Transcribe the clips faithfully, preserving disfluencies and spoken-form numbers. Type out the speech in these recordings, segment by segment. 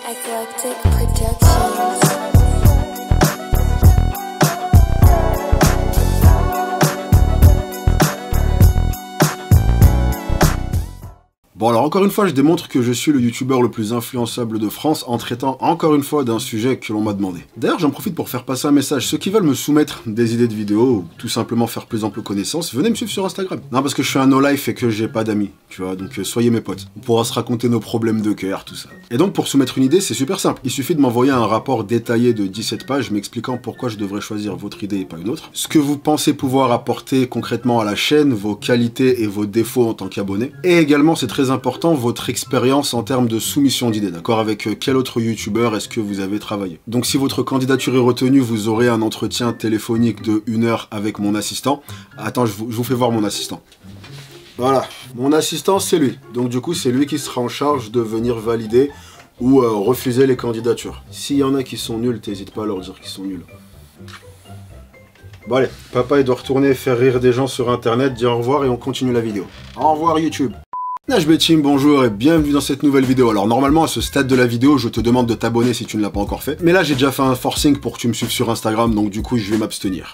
Eclectic Productions. Bon alors encore une fois je démontre que je suis le youtubeur le plus influençable de France en traitant encore une fois d'un sujet que l'on m'a demandé. D'ailleurs j'en profite pour faire passer un message, ceux qui veulent me soumettre des idées de vidéos ou tout simplement faire plus ample connaissance, venez me suivre sur Instagram. Non parce que je suis un no-life et que j'ai pas d'amis, tu vois, donc euh, soyez mes potes. On pourra se raconter nos problèmes de cœur, tout ça. Et donc pour soumettre une idée c'est super simple, il suffit de m'envoyer un rapport détaillé de dix-sept pages m'expliquant pourquoi je devrais choisir votre idée et pas une autre, ce que vous pensez pouvoir apporter concrètement à la chaîne, vos qualités et vos défauts en tant qu'abonné, et également c'est très important votre expérience en termes de soumission d'idées, d'accord? Avec quel autre youtubeur est-ce que vous avez travaillé? Donc si votre candidature est retenue, vous aurez un entretien téléphonique de une heure avec mon assistant. Attends, je vous, je vous fais voir mon assistant. Voilà, mon assistant c'est lui. Donc du coup c'est lui qui sera en charge de venir valider ou euh, refuser les candidatures. S'il y en a qui sont nuls, t'hésites pas à leur dire qu'ils sont nuls. Bon allez, papa il doit retourner faire rire des gens sur internet, dire au revoir et on continue la vidéo. Au revoir YouTube. Najbe Team, bonjour et bienvenue dans cette nouvelle vidéo. Alors normalement à ce stade de la vidéo je te demande de t'abonner si tu ne l'as pas encore fait. Mais là j'ai déjà fait un forcing pour que tu me suives sur Instagram donc du coup je vais m'abstenir.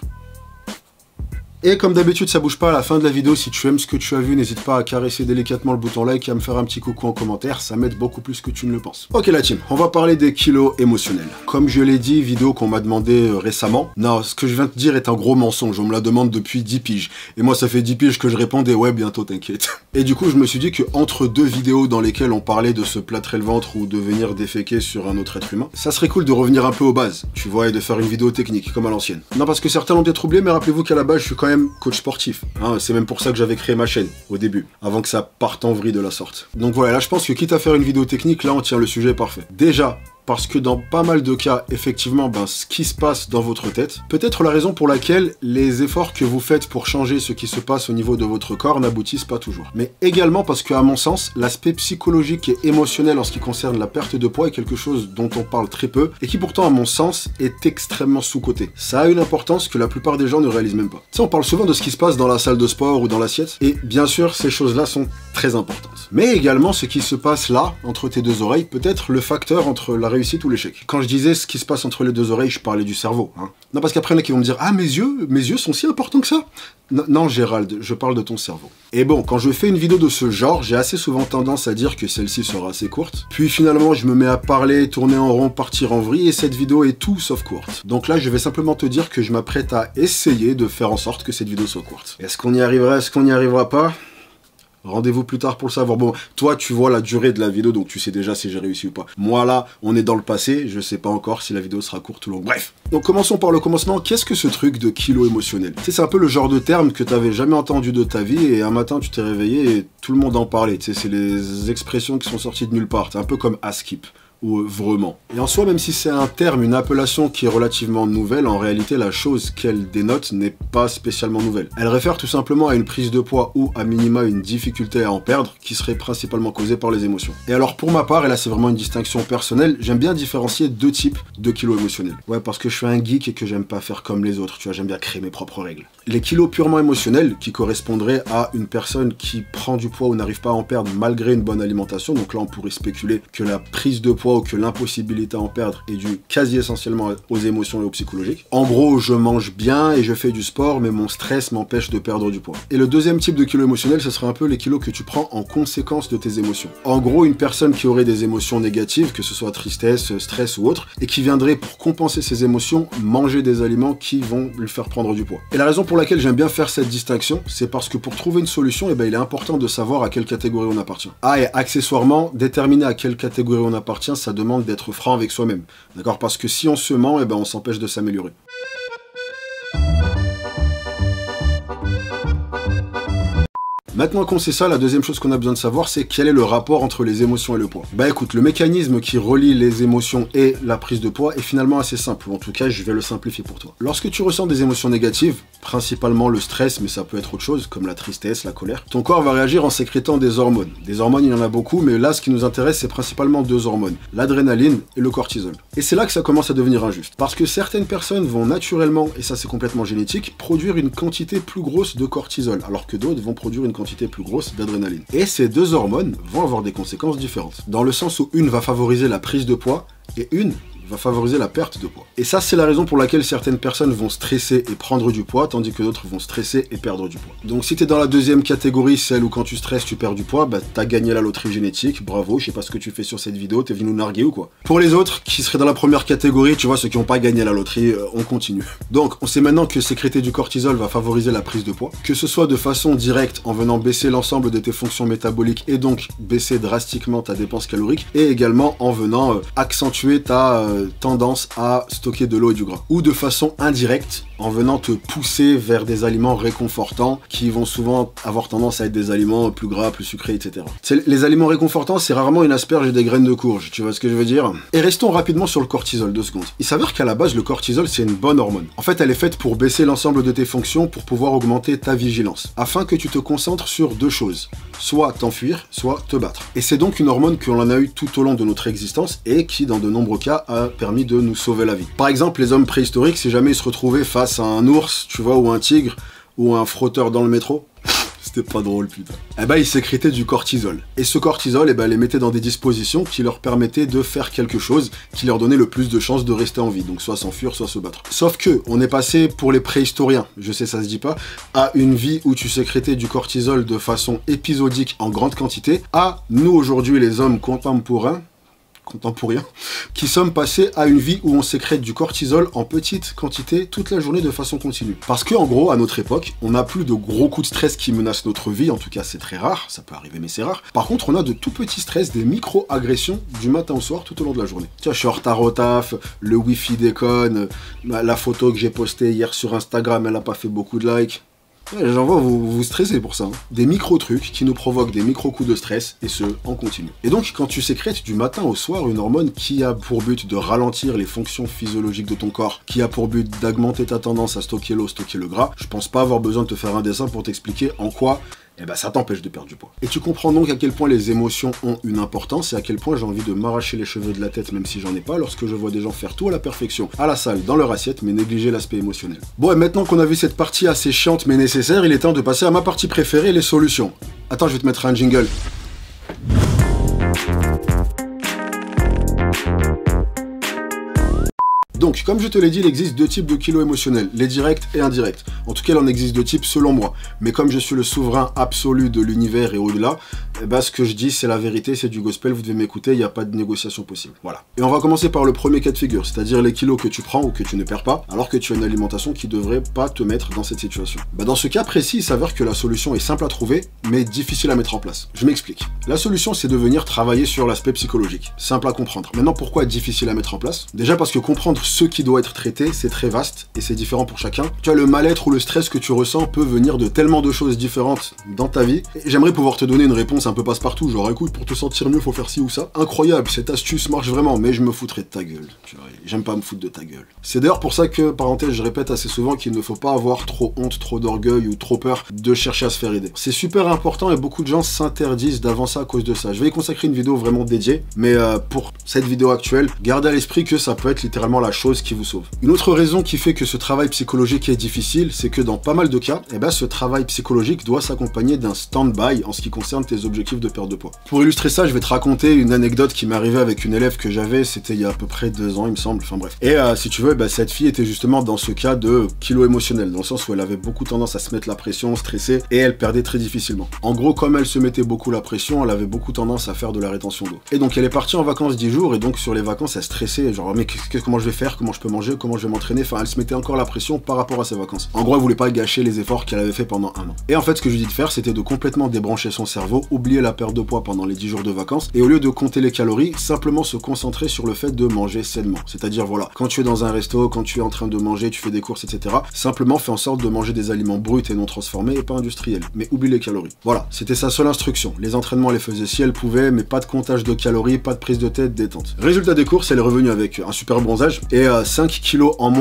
Et comme d'habitude ça bouge pas à la fin de la vidéo, si tu aimes ce que tu as vu, n'hésite pas à caresser délicatement le bouton like et à me faire un petit coucou en commentaire, ça m'aide beaucoup plus que tu ne le penses. Ok la team, on va parler des kilos émotionnels. Comme je l'ai dit, vidéo qu'on m'a demandé euh, récemment, non, ce que je viens de te dire est un gros mensonge, on me la demande depuis dix piges. Et moi ça fait dix piges que je répondais ouais bientôt t'inquiète. Et du coup je me suis dit que entre deux vidéos dans lesquelles on parlait de se plâtrer le ventre ou de venir déféquer sur un autre être humain, ça serait cool de revenir un peu aux bases, tu vois, et de faire une vidéo technique comme à l'ancienne. Non parce que certains l'ont été troublés, mais rappelez-vous qu'à la base je suis quand même coach sportif, hein, c'est même pour ça que j'avais créé ma chaîne au début, avant que ça parte en vrille de la sorte. Donc voilà, là je pense que quitte à faire une vidéo technique, là on tient le sujet parfait. Déjà, parce que dans pas mal de cas, effectivement, ben, ce qui se passe dans votre tête, peut être la raison pour laquelle les efforts que vous faites pour changer ce qui se passe au niveau de votre corps n'aboutissent pas toujours. Mais également parce que, à mon sens, l'aspect psychologique et émotionnel en ce qui concerne la perte de poids est quelque chose dont on parle très peu et qui pourtant, à mon sens, est extrêmement sous-coté. Ça a une importance que la plupart des gens ne réalisent même pas. Tu sais, on parle souvent de ce qui se passe dans la salle de sport ou dans l'assiette, et bien sûr, ces choses-là sont très importantes. Mais également, ce qui se passe là, entre tes deux oreilles, peut être le facteur entre la réussite ou l'échec. Quand je disais ce qui se passe entre les deux oreilles, je parlais du cerveau. Hein. Non, parce qu'après, il y en a qui vont me dire « Ah, mes yeux, mes yeux sont si importants que ça ?» Non, non, Gérald, je parle de ton cerveau. Et bon, quand je fais une vidéo de ce genre, j'ai assez souvent tendance à dire que celle-ci sera assez courte. Puis finalement, je me mets à parler, tourner en rond, partir en vrille, et cette vidéo est tout sauf courte. Donc là, je vais simplement te dire que je m'apprête à essayer de faire en sorte que cette vidéo soit courte. Est-ce qu'on y arrivera, est-ce qu'on n'y arrivera pas ? Rendez-vous plus tard pour le savoir. Bon, toi, tu vois la durée de la vidéo, donc tu sais déjà si j'ai réussi ou pas. Moi, là, on est dans le passé, je sais pas encore si la vidéo sera courte ou longue. Bref. Donc, commençons par le commencement. Qu'est-ce que ce truc de kilo émotionnel? Tu sais, c'est un peu le genre de terme que t'avais jamais entendu de ta vie, et un matin, tu t'es réveillé et tout le monde en parlait. Tu sais, c'est les expressions qui sont sorties de nulle part. C'est un peu comme askip. Ou vraiment. Et en soi, même si c'est un terme, une appellation qui est relativement nouvelle, en réalité, la chose qu'elle dénote n'est pas spécialement nouvelle. Elle réfère tout simplement à une prise de poids ou, à minima, une difficulté à en perdre, qui serait principalement causée par les émotions. Et alors, pour ma part, et là c'est vraiment une distinction personnelle, j'aime bien différencier deux types de kilos émotionnels. Ouais, parce que je suis un geek et que j'aime pas faire comme les autres, tu vois, j'aime bien créer mes propres règles. Les kilos purement émotionnels, qui correspondraient à une personne qui prend du poids ou n'arrive pas à en perdre malgré une bonne alimentation, donc là on pourrait spéculer que la prise de poids ou que l'impossibilité à en perdre est due quasi essentiellement aux émotions et au psychologique. En gros, je mange bien et je fais du sport, mais mon stress m'empêche de perdre du poids. Et le deuxième type de kilo émotionnel, ce serait un peu les kilos que tu prends en conséquence de tes émotions. En gros, une personne qui aurait des émotions négatives, que ce soit tristesse, stress ou autre, et qui viendrait pour compenser ses émotions, manger des aliments qui vont lui faire prendre du poids. Et la raison pour laquelle j'aime bien faire cette distinction, c'est parce que pour trouver une solution, eh ben, il est important de savoir à quelle catégorie on appartient. Ah, et accessoirement, déterminer à quelle catégorie on appartient, ça demande d'être franc avec soi-même. D'accord? Parce que si on se ment, eh ben on s'empêche de s'améliorer. Maintenant qu'on sait ça, la deuxième chose qu'on a besoin de savoir, c'est quel est le rapport entre les émotions et le poids. Bah écoute, le mécanisme qui relie les émotions et la prise de poids est finalement assez simple, ou en tout cas, je vais le simplifier pour toi. Lorsque tu ressens des émotions négatives, principalement le stress, mais ça peut être autre chose, comme la tristesse, la colère, ton corps va réagir en sécrétant des hormones. Des hormones, il y en a beaucoup, mais là, ce qui nous intéresse, c'est principalement deux hormones, l'adrénaline et le cortisol. Et c'est là que ça commence à devenir injuste. Parce que certaines personnes vont naturellement, et ça c'est complètement génétique, produire une quantité plus grosse de cortisol, alors que d'autres vont produire une quantité quantité plus grosse d'adrénaline. Et ces deux hormones vont avoir des conséquences différentes, dans le sens où une va favoriser la prise de poids et une va favoriser la perte de poids. Et ça, c'est la raison pour laquelle certaines personnes vont stresser et prendre du poids, tandis que d'autres vont stresser et perdre du poids. Donc si t'es dans la deuxième catégorie, celle où quand tu stresses, tu perds du poids, bah t'as gagné la loterie génétique, bravo, je sais pas ce que tu fais sur cette vidéo, t'es venu nous narguer ou quoi. Pour les autres, qui seraient dans la première catégorie, tu vois, ceux qui n'ont pas gagné la loterie, euh, on continue. Donc, on sait maintenant que sécréter du cortisol va favoriser la prise de poids, que ce soit de façon directe, en venant baisser l'ensemble de tes fonctions métaboliques et donc baisser drastiquement ta dépense calorique, et également en venant euh, accentuer ta euh, tendance à stocker de l'eau et du gras. Ou de façon indirecte, en venant te pousser vers des aliments réconfortants qui vont souvent avoir tendance à être des aliments plus gras, plus sucrés, et cetera. Les aliments réconfortants, c'est rarement une asperge et des graines de courge, tu vois ce que je veux dire? Et restons rapidement sur le cortisol, deux secondes. Il s'avère qu'à la base, le cortisol, c'est une bonne hormone. En fait, elle est faite pour baisser l'ensemble de tes fonctions pour pouvoir augmenter ta vigilance, afin que tu te concentres sur deux choses, soit t'enfuir, soit te battre. Et c'est donc une hormone que l'on a eu tout au long de notre existence et qui, dans de nombreux cas, a permis de nous sauver la vie. Par exemple, les hommes préhistoriques, si jamais ils se retrouvaient face à un ours, tu vois, ou un tigre, ou un frotteur dans le métro, c'était pas drôle, putain. Eh ben, ils sécrétaient du cortisol. Et ce cortisol, eh ben, les mettait dans des dispositions qui leur permettaient de faire quelque chose qui leur donnait le plus de chances de rester en vie. Donc, soit s'enfuir, soit se battre. Sauf que, on est passé, pour les préhistoriens, je sais, ça se dit pas, à une vie où tu sécrétais du cortisol de façon épisodique en grande quantité, à nous, aujourd'hui, les hommes contemporains, contemporains, qui sommes passés à une vie où on sécrète du cortisol en petite quantité toute la journée de façon continue. Parce que en gros, à notre époque, on n'a plus de gros coups de stress qui menacent notre vie, en tout cas c'est très rare, ça peut arriver mais c'est rare. Par contre, on a de tout petits stress, des micro-agressions du matin au soir tout au long de la journée. Tiens, je suis en retard au taf, le wifi déconne, la photo que j'ai postée hier sur Instagram, elle a pas fait beaucoup de likes. Ouais, j'en vois, vous vous stressez pour ça. Hein. Des micro-trucs qui nous provoquent des micro-coups de stress, et ce, en continu. Et donc, quand tu sécrètes du matin au soir une hormone qui a pour but de ralentir les fonctions physiologiques de ton corps, qui a pour but d'augmenter ta tendance à stocker l'eau, stocker le gras, je pense pas avoir besoin de te faire un dessin pour t'expliquer en quoi eh ben ça t'empêche de perdre du poids. Et tu comprends donc à quel point les émotions ont une importance et à quel point j'ai envie de m'arracher les cheveux de la tête, même si j'en ai pas, lorsque je vois des gens faire tout à la perfection, à la salle, dans leur assiette, mais négliger l'aspect émotionnel. Bon, et maintenant qu'on a vu cette partie assez chiante mais nécessaire, il est temps de passer à ma partie préférée, les solutions. Attends, je vais te mettre un jingle. Donc, comme je te l'ai dit, il existe deux types de kilos émotionnels, les directs et indirects. En tout cas, il en existe deux types selon moi. Mais comme je suis le souverain absolu de l'univers et au-delà, eh ben, ce que je dis, c'est la vérité, c'est du gospel, vous devez m'écouter, il n'y a pas de négociation possible. Voilà. Et on va commencer par le premier cas de figure, c'est-à-dire les kilos que tu prends ou que tu ne perds pas, alors que tu as une alimentation qui devrait pas te mettre dans cette situation. Bah, dans ce cas précis, il s'avère que la solution est simple à trouver, mais difficile à mettre en place. Je m'explique. La solution, c'est de venir travailler sur l'aspect psychologique. Simple à comprendre. Maintenant, pourquoi difficile à mettre en place? Déjà parce que comprendre ce qui doit être traité, c'est très vaste et c'est différent pour chacun. Tu vois, le mal-être ou le stress que tu ressens peut venir de tellement de choses différentes dans ta vie. J'aimerais pouvoir te donner une réponse un peu passe-partout, genre écoute, pour te sentir mieux, faut faire ci ou ça. Incroyable, cette astuce marche vraiment, mais je me foutrais de ta gueule. Tu vois, j'aime pas me foutre de ta gueule. C'est d'ailleurs pour ça que, parenthèse, je répète assez souvent qu'il ne faut pas avoir trop honte, trop d'orgueil ou trop peur de chercher à se faire aider. C'est super important et beaucoup de gens s'interdisent d'avancer à cause de ça. Je vais y consacrer une vidéo vraiment dédiée, mais euh, pour cette vidéo actuelle, gardez à l'esprit que ça peut être littéralement la chose qui vous sauve. Une autre raison qui fait que ce travail psychologique est difficile, c'est que dans pas mal de cas, eh ben, ce travail psychologique doit s'accompagner d'un stand-by en ce qui concerne tes objectifs de perte de poids. Pour illustrer ça, je vais te raconter une anecdote qui m'est arrivée avec une élève que j'avais, c'était il y a à peu près deux ans, il me semble, enfin bref. Et euh, si tu veux, bah, cette fille était justement dans ce cas de kilo émotionnel, dans le sens où elle avait beaucoup tendance à se mettre la pression, stresser, et elle perdait très difficilement. En gros, comme elle se mettait beaucoup la pression, elle avait beaucoup tendance à faire de la rétention d'eau. Et donc elle est partie en vacances dix jours, et donc sur les vacances, elle stressait, genre mais comment je vais faire, comment je peux manger, comment je vais m'entraîner, enfin elle se mettait encore la pression par rapport à ses vacances. En gros, elle voulait pas gâcher les efforts qu'elle avait fait pendant un an. Et en fait, ce que je lui dis de faire, c'était de complètement débrancher son cerveau, oublier la perte de poids pendant les dix jours de vacances, et au lieu de compter les calories, simplement se concentrer sur le fait de manger sainement. C'est-à-dire, voilà, quand tu es dans un resto, quand tu es en train de manger, tu fais des courses, et cetera, simplement fais en sorte de manger des aliments bruts et non transformés et pas industriels. Mais oublie les calories. Voilà, c'était sa seule instruction. Les entraînements, elle les faisait si elle pouvait, mais pas de comptage de calories, pas de prise de tête, détente. Résultat des courses, elle est revenue avec un super bronzage et euh, cinq kilos en moins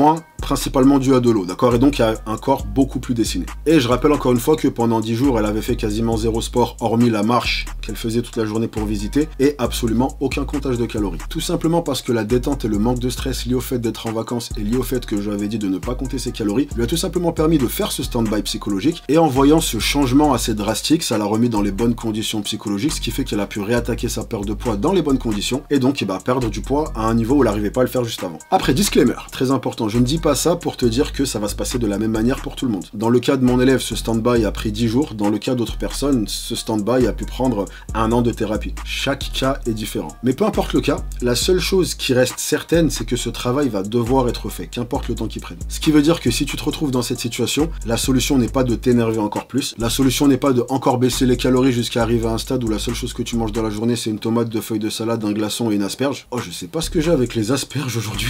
principalement dû à de l'eau, d'accord, et donc à un corps beaucoup plus dessiné. Et je rappelle encore une fois que pendant dix jours, elle avait fait quasiment zéro sport, hormis la marche qu'elle faisait toute la journée pour visiter, et absolument aucun comptage de calories. Tout simplement parce que la détente et le manque de stress lié au fait d'être en vacances et lié au fait que j'avais dit de ne pas compter ses calories, lui a tout simplement permis de faire ce stand-by psychologique, et en voyant ce changement assez drastique, ça l'a remis dans les bonnes conditions psychologiques, ce qui fait qu'elle a pu réattaquer sa perte de poids dans les bonnes conditions, et donc eh ben, perdre du poids à un niveau où elle n'arrivait pas à le faire juste avant. Après, disclaimer, très important, je ne dis pas ça pour te dire que ça va se passer de la même manière pour tout le monde. Dans le cas de mon élève, ce stand-by a pris dix jours, dans le cas d'autres personnes, ce stand-by a pu prendre un an de thérapie. Chaque cas est différent. Mais peu importe le cas, la seule chose qui reste certaine, c'est que ce travail va devoir être fait, qu'importe le temps qu'il prenne. Ce qui veut dire que si tu te retrouves dans cette situation, la solution n'est pas de t'énerver encore plus, la solution n'est pas de encore baisser les calories jusqu'à arriver à un stade où la seule chose que tu manges dans la journée, c'est une tomate, deux feuilles de salade, un glaçon et une asperge. Oh, je sais pas ce que j'ai avec les asperges aujourd'hui.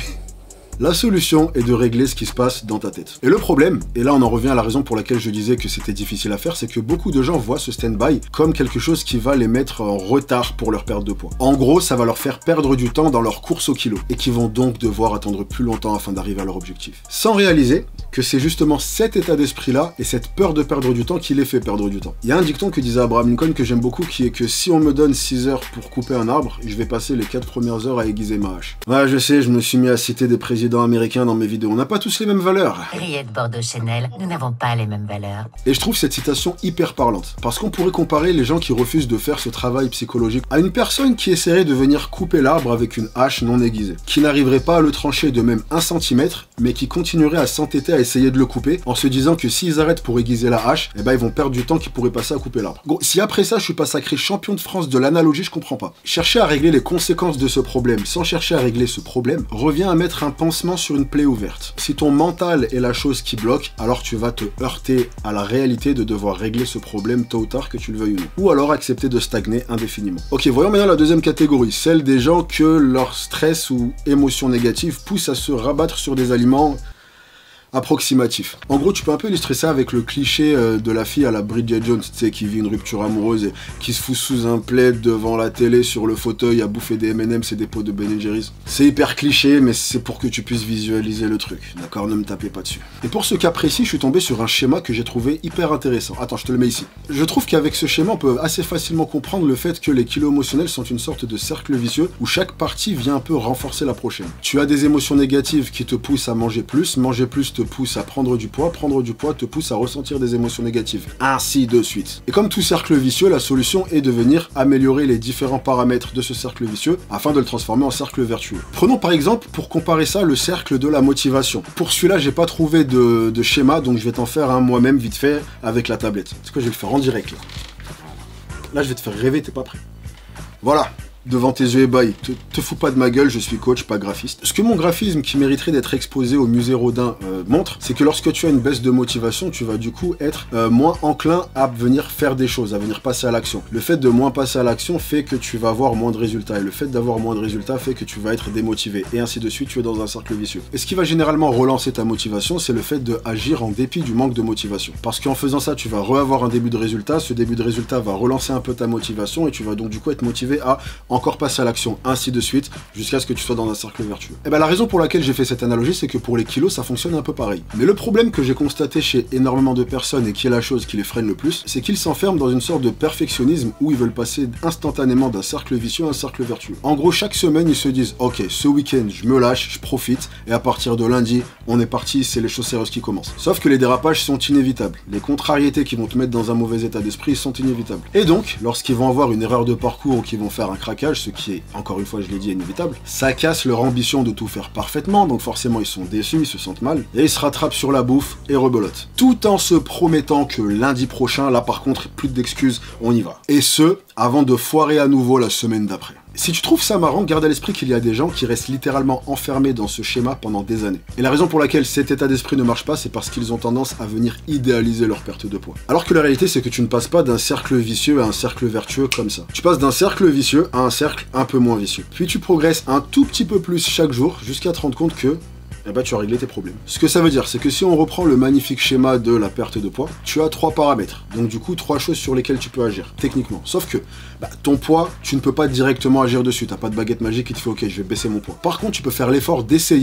La solution est de régler ce qui se passe dans ta tête. Et le problème, et là on en revient à la raison pour laquelle je disais que c'était difficile à faire, c'est que beaucoup de gens voient ce stand-by comme quelque chose qui va les mettre en retard pour leur perte de poids. En gros, ça va leur faire perdre du temps dans leur course au kilo, et qui vont donc devoir attendre plus longtemps afin d'arriver à leur objectif. Sans réaliser que c'est justement cet état d'esprit-là et cette peur de perdre du temps qui les fait perdre du temps. Il y a un dicton que disait Abraham Lincoln que j'aime beaucoup, qui est que si on me donne six heures pour couper un arbre, je vais passer les quatre premières heures à aiguiser ma hache. Ouais, je sais, je me suis mis à citer des présidents américains dans mes vidéos. On n'a pas tous les mêmes valeurs. Riette Bordeaux-Chanel, nous n'avons pas les mêmes valeurs. Et je trouve cette citation hyper parlante, parce qu'on pourrait comparer les gens qui refusent de faire ce travail psychologique à une personne qui essaierait de venir couper l'arbre avec une hache non aiguisée, qui n'arriverait pas à le trancher de même un centimètre, mais qui continuerait à s'entêter à essayer de le couper, en se disant que s'ils arrêtent pour aiguiser la hache, eh ben ils vont perdre du temps qu'ils pourraient passer à couper l'arbre. Bon, si après ça je suis pas sacré champion de France de l'analogie, je comprends pas. Chercher à régler les conséquences de ce problème sans chercher à régler ce problème revient à mettre un pansement sur une plaie ouverte. Si ton mental est la chose qui bloque, alors tu vas te heurter à la réalité de devoir régler ce problème tôt ou tard, que tu le veuilles ou non. Ou alors accepter de stagner indéfiniment. Ok, voyons maintenant la deuxième catégorie, celle des gens que leur stress ou émotion négative pousse à se rabattre sur des aliments approximatif. En gros, tu peux un peu illustrer ça avec le cliché euh, de la fille à la Bridget Jones, tu sais, qui vit une rupture amoureuse et qui se fout sous un plaid devant la télé sur le fauteuil à bouffer des M and M's et des pots de Ben and Jerry's. C'est hyper cliché, mais c'est pour que tu puisses visualiser le truc, d'accord? Ne me tapez pas dessus. Et pour ce cas précis, je suis tombé sur un schéma que j'ai trouvé hyper intéressant. Attends, je te le mets ici. Je trouve qu'avec ce schéma, on peut assez facilement comprendre le fait que les kilos émotionnels sont une sorte de cercle vicieux où chaque partie vient un peu renforcer la prochaine. Tu as des émotions négatives qui te poussent à manger plus, manger plus te pousse à prendre du poids, prendre du poids te pousse à ressentir des émotions négatives, ainsi de suite. Et comme tout cercle vicieux, la solution est de venir améliorer les différents paramètres de ce cercle vicieux afin de le transformer en cercle vertueux. Prenons par exemple, pour comparer ça, le cercle de la motivation. Pour celui-là, j'ai pas trouvé de, de schéma, donc je vais t'en faire un moi-même vite fait avec la tablette. C'est quoi, je vais le faire en direct là. Là, je vais te faire rêver, t'es pas prêt. Voilà. Devant tes yeux ébahis, te, te fous pas de ma gueule, je suis coach, pas graphiste. Ce que mon graphisme qui mériterait d'être exposé au musée Rodin euh, montre, c'est que lorsque tu as une baisse de motivation, tu vas du coup être euh, moins enclin à venir faire des choses, à venir passer à l'action. Le fait de moins passer à l'action fait que tu vas avoir moins de résultats, et le fait d'avoir moins de résultats fait que tu vas être démotivé, et ainsi de suite, tu es dans un cercle vicieux. Et ce qui va généralement relancer ta motivation, c'est le fait d'agir en dépit du manque de motivation. Parce qu'en faisant ça, tu vas re-avoir un début de résultat, ce début de résultat va relancer un peu ta motivation, et tu vas donc du coup être motivé à encore passer à l'action, ainsi de suite, jusqu'à ce que tu sois dans un cercle vertueux. Et bien la raison pour laquelle j'ai fait cette analogie, c'est que pour les kilos, ça fonctionne un peu pareil. Mais le problème que j'ai constaté chez énormément de personnes, et qui est la chose qui les freine le plus, c'est qu'ils s'enferment dans une sorte de perfectionnisme où ils veulent passer instantanément d'un cercle vicieux à un cercle vertueux. En gros, chaque semaine, ils se disent, ok, ce week-end, je me lâche, je profite, et à partir de lundi, on est parti, c'est les choses sérieuses qui commencent. Sauf que les dérapages sont inévitables. Les contrariétés qui vont te mettre dans un mauvais état d'esprit sont inévitables. Et donc, lorsqu'ils vont avoir une erreur de parcours ou qu'ils vont faire un craquage, ce qui est, encore une fois, je l'ai dit, inévitable, ça casse leur ambition de tout faire parfaitement, donc forcément ils sont déçus, ils se sentent mal, et ils se rattrapent sur la bouffe et rebelotent. Tout en se promettant que lundi prochain, là par contre, plus d'excuses, on y va. Et ce, avant de foirer à nouveau la semaine d'après. Si tu trouves ça marrant, garde à l'esprit qu'il y a des gens qui restent littéralement enfermés dans ce schéma pendant des années. Et la raison pour laquelle cet état d'esprit ne marche pas, c'est parce qu'ils ont tendance à venir idéaliser leur perte de poids. Alors que la réalité, c'est que tu ne passes pas d'un cercle vicieux à un cercle vertueux comme ça. Tu passes d'un cercle vicieux à un cercle un peu moins vicieux. Puis tu progresses un tout petit peu plus chaque jour jusqu'à te rendre compte que eh ben, tu as réglé tes problèmes. Ce que ça veut dire, c'est que si on reprend le magnifique schéma de la perte de poids, tu as trois paramètres. Donc du coup, trois choses sur lesquelles tu peux agir, techniquement. Sauf que, bah, ton poids, tu ne peux pas directement agir dessus. T'as pas de baguette magique qui te fait, ok, je vais baisser mon poids. Par contre, tu peux faire l'effort d'essayer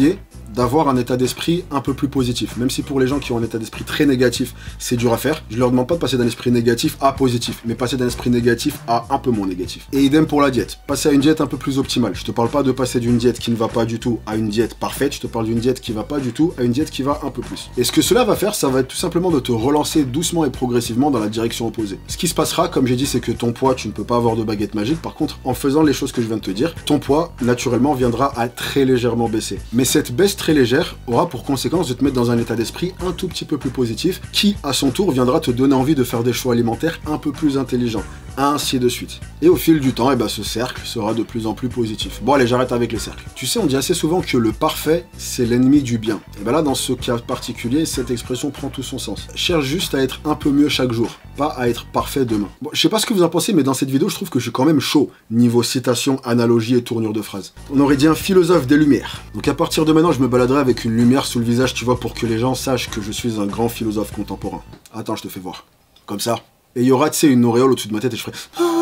d'avoir un état d'esprit un peu plus positif. Même si pour les gens qui ont un état d'esprit très négatif, c'est dur à faire, je leur demande pas de passer d'un esprit négatif à positif, mais passer d'un esprit négatif à un peu moins négatif. Et idem pour la diète. Passer à une diète un peu plus optimale. Je te parle pas de passer d'une diète qui ne va pas du tout à une diète parfaite, je te parle d'une diète qui va pas du tout à une diète qui va un peu plus. Et ce que cela va faire, ça va être tout simplement de te relancer doucement et progressivement dans la direction opposée. Ce qui se passera, comme j'ai dit, c'est que ton poids, tu ne peux pas avoir de baguette magique. Par contre, en faisant les choses que je viens de te dire, ton poids, naturellement, viendra à très légèrement baisser. Mais cette baisse très légère aura pour conséquence de te mettre dans un état d'esprit un tout petit peu plus positif, qui, à son tour, viendra te donner envie de faire des choix alimentaires un peu plus intelligents. Ainsi de suite. Et au fil du temps, eh ben, ce cercle sera de plus en plus positif. Bon allez, j'arrête avec les cercles. Tu sais, on dit assez souvent que le parfait, c'est l'ennemi du bien. Et ben là, dans ce cas particulier, cette expression prend tout son sens. Cherche juste à être un peu mieux chaque jour, pas à être parfait demain. Bon, je sais pas ce que vous en pensez, mais dans cette vidéo, je trouve que je suis quand même chaud, niveau citation, analogie et tournure de phrase. On aurait dit un philosophe des Lumières. Donc à partir de maintenant, je me baladerai avec une lumière sous le visage, tu vois, pour que les gens sachent que je suis un grand philosophe contemporain. Attends, je te fais voir. Comme ça. Et il y aura, tu sais, une auréole au-dessus de ma tête et je ferai...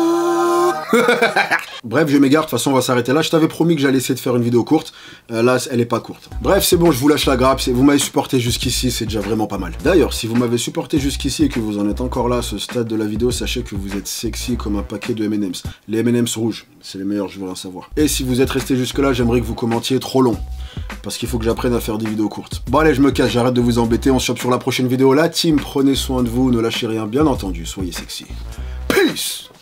Bref, je m'égare, de toute façon on va s'arrêter là. Je t'avais promis que j'allais essayer de faire une vidéo courte. Euh, là, elle est pas courte. Bref, c'est bon, je vous lâche la grappe. Vous m'avez supporté jusqu'ici, c'est déjà vraiment pas mal. D'ailleurs, si vous m'avez supporté jusqu'ici et que vous en êtes encore là à ce stade de la vidéo, sachez que vous êtes sexy comme un paquet de M and M's. Les M and M's rouges, c'est les meilleurs, je veux rien savoir. Et si vous êtes resté jusque là, j'aimerais que vous commentiez trop long. Parce qu'il faut que j'apprenne à faire des vidéos courtes. Bon allez, je me casse, j'arrête de vous embêter, on se chope sur la prochaine vidéo. La team, prenez soin de vous, ne lâchez rien, bien entendu, soyez sexy. Peace!